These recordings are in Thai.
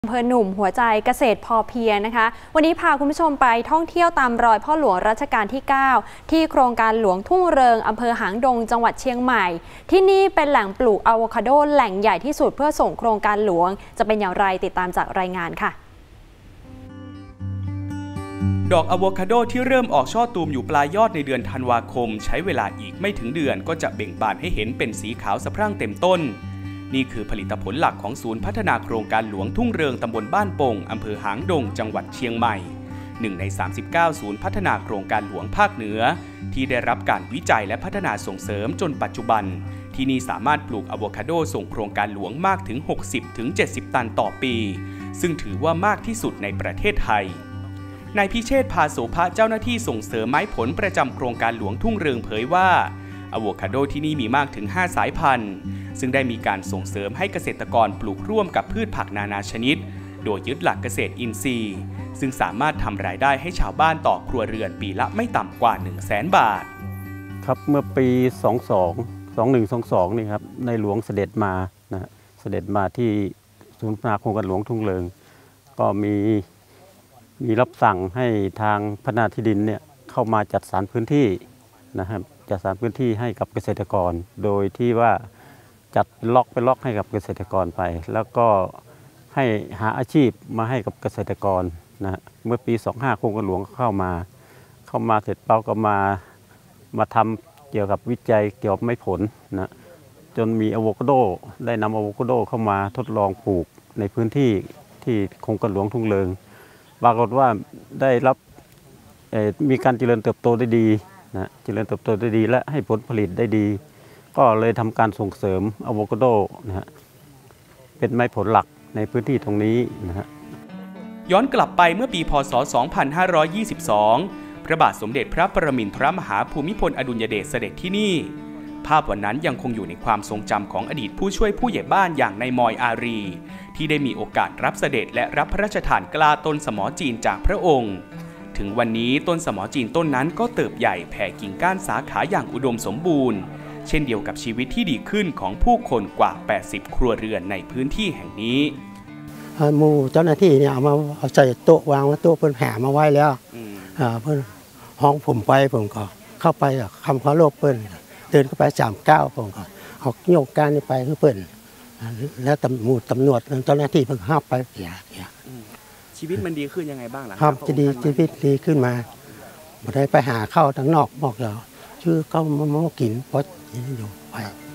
อำเภอหนุ่มหัวใจเกษตรพอเพียงนะคะวันนี้พาคุณผู้ชมไปท่องเที่ยวตามรอยพ่อหลวงรัชกาลที่ 9ที่โครงการหลวงทุ่งเริงอำเภอหางดงจังหวัดเชียงใหม่ที่นี่เป็นแหล่งปลูกอะโวคาโดแหล่งใหญ่ที่สุดเพื่อส่งโครงการหลวงจะเป็นอย่างไรติดตามจากรายงานค่ะดอกอะโวคาโดที่เริ่มออกช่อตูมอยู่ปลายยอดในเดือนธันวาคมใช้เวลาอีกไม่ถึงเดือนก็จะเบ่งบานให้เห็นเป็นสีขาวสะพรั่งเต็มต้นนี่คือผลิตผลหลักของศูนย์พัฒนาโครงการหลวงทุ่งเริงตำบลบ้านโป่งอำเภอหางดงจังหวัดเชียงใหม่1ใน39ศูนย์พัฒนาโครงการหลวงภาคเหนือที่ได้รับการวิจัยและพัฒนาส่งเสริมจนปัจจุบันที่นี่สามารถปลูกอะโวคาโดส่งโครงการหลวงมากถึง 60-70 ตันต่อปีซึ่งถือว่ามากที่สุดในประเทศไทยนายพิเชษฐ์ ภาโสภะเจ้าหน้าที่ส่งเสริมไม้ผลประจำโครงการหลวงทุ่งเริงเผยว่าอะโวคาโดที่นี่มีมากถึง5สายพันธุ์ซึ่งได้มีการส่งเสริมให้เกษตรกรปลูกร่วมกับพืชผักนานาชนิดโดยยึดหลักเกษตรอินทรีย์ซึ่งสามารถทำรายได้ให้ชาวบ้านต่อครัวเรือนปีละไม่ต่ำกว่า 100,000 บาทครับเมื่อปี2122นี่ครับในหลวงเสด็จมานะเสด็จมาที่ศูนย์พัฒนาโครงการหลวงทุ่งเริงก็มีรับสั่งให้ทางพัฒนาที่ดินเนี่ยเข้ามาจัดสรรพื้นที่นะครับจัดสรรพื้นที่ให้กับเกษตรกรโดยที่ว่าจัดล็อกให้กับเกษตรกรไปแล้วก็ให้หาอาชีพมาให้กับเกษตรกรนะเมื่อปี25โครงการหลวงเข้ามาเสร็จเป้าก็มาทำเกี่ยวกับวิจัยเกี่ยวกับไม้ผลนะจนมีอะโวคาโดได้นำอะโวคาโดเข้ามาทดลองปลูกในพื้นที่ที่โครงการหลวงทุ่งเริงปรากฏว่าได้รับมีการเจริญเติบโตได้ดีนะเจริญเติบโตได้ดีและให้ผลผลิตได้ดีก็เลยทำการส่งเสริมอะโวคาโดนะฮะเป็นไม้ผลหลักในพื้นที่ตรงนี้นะฮะย้อนกลับไปเมื่อปีพ.ศ. 2522พระบาทสมเด็จพระปรมินทรมหาภูมิพลอดุลยเดชเสด็จที่นี่ภาพวันนั้นยังคงอยู่ในความทรงจำของอดีตผู้ช่วยผู้ใหญ่บ้านอย่างนายมอยอารีที่ได้มีโอกาสรับเสด็จและรับพระราชทานกล้าต้นสมอจีนจากพระองค์ถึงวันนี้ต้นสมอจีนต้นนั้นก็เติบใหญ่แผ่กิ่งก้านสาขาอย่างอุดมสมบูรณ์เช่นเดียวกับชีวิตที่ดีขึ้นของผู้คนกว่า80ครัวเรือนในพื้นที่แห่งนี้หมู่เจ้าหน้าที่เนี่ยเอาใส่โต๊ะวางไว้โต๊ะเพิ่นแผ่มาไว้แล้วเพิ่นห้องผมไปผมก็เข้าไปคำขอโลภเพิ่นเดินเข้าไป39ผมก็เอาโยกการนี้ไปคือเพิ่นแล้วตำรวจเจ้าหน้าที่เพิ่นห้ามไปเสียชีวิตมันดีขึ้นยังไงบ้างล่ะครับจะดีชีวิตดีขึ้นมาบ่ได้ไปหาข้าวทางนอกบอกแล้วชื่อเขามากินเพราะอยู่ไป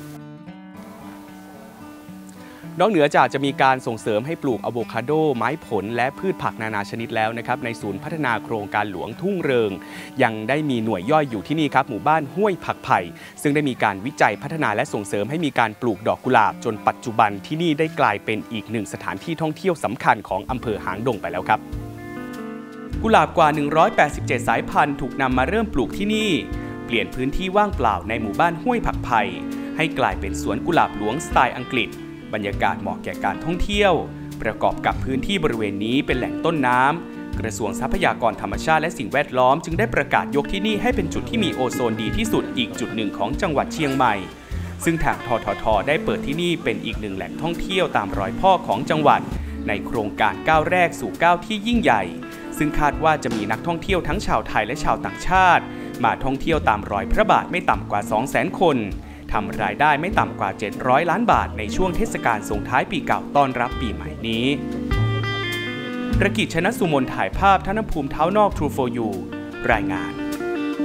นอกเหนือจากจะมีการส่งเสริมให้ปลูกอะโวคาโดไม้ผลและพืชผักนานาชนิดแล้วนะครับในศูนย์พัฒนาโครงการหลวงทุ่งเริงยังได้มีหน่วยย่อยอยู่ที่นี่ครับหมู่บ้านห้วยผักไผ่ซึ่งได้มีการวิจัยพัฒนาและส่งเสริมให้มีการปลูกดอกกุหลาบจนปัจจุบันที่นี่ได้กลายเป็นอีกหนึ่งสถานที่ท่องเที่ยวสำคัญของอำเภอหางดงไปแล้วครับกุหลาบกว่า187สายพันธุ์ถูกนำมาเริ่มปลูกที่นี่เปลี่ยนพื้นที่ว่างเปล่าในหมู่บ้านห้วยผักไผ่ให้กลายเป็นสวนกุหลาบหลวงสไตล์อังกฤษบรรยากาศเหมาะแก่การท่องเที่ยวประกอบกับพื้นที่บริเวณนี้เป็นแหล่งต้นน้ำกระทรวงทรัพยากรธรรมชาติและสิ่งแวดล้อมจึงได้ประกาศยกที่นี่ให้เป็นจุดที่มีโอโซนดีที่สุดอีกจุดหนึ่งของจังหวัดเชียงใหม่ซึ่งทางททท.ได้เปิดที่นี่เป็นอีกหนึ่งแหล่งท่องเที่ยวตามรอยพ่อของจังหวัดในโครงการก้าวแรกสู่ก้าวที่ยิ่งใหญ่ซึ่งคาดว่าจะมีนักท่องเที่ยวทั้งชาวไทยและชาวต่างชาติมาท่องเที่ยวตามรอยพระบาทไม่ต่ำกว่า 200,000 คนทำรายได้ไม่ต่ำกว่า700ล้านบาทในช่วงเทศกาลส่งท้ายปีเก่าต้อนรับปีใหม่นี้ประกิจ ชนสุมนถ่ายภาพธนภูมิเท้านอก True for You รายงาน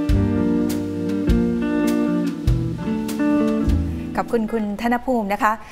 ขอบคุณคุณธนภูมินะคะ